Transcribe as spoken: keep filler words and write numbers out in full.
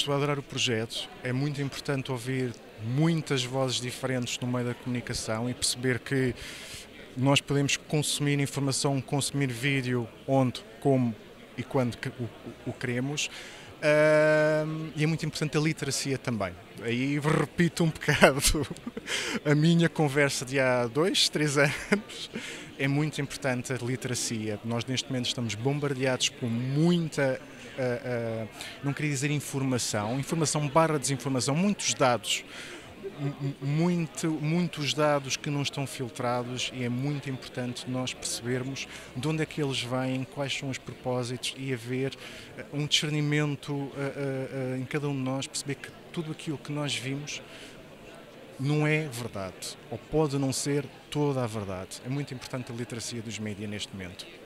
Estou a adorar o projeto. É muito importante ouvir muitas vozes diferentes no meio da comunicação e perceber que nós podemos consumir informação, consumir vídeo onde, como e quando o, o queremos. Uh, e é muito importante a literacia também. Aí repito um bocado a minha conversa de há dois, três anos. É muito importante a literacia. Nós neste momento estamos bombardeados com muita, uh, uh, não queria dizer informação, informação barra desinformação, muitos dados. Muito, muitos dados que não estão filtrados e é muito importante nós percebermos de onde é que eles vêm, quais são os propósitos e haver um discernimento uh, uh, uh, em cada um de nós, perceber que tudo aquilo que nós vimos não é verdade, ou pode não ser toda a verdade. É muito importante a literacia dos médias neste momento.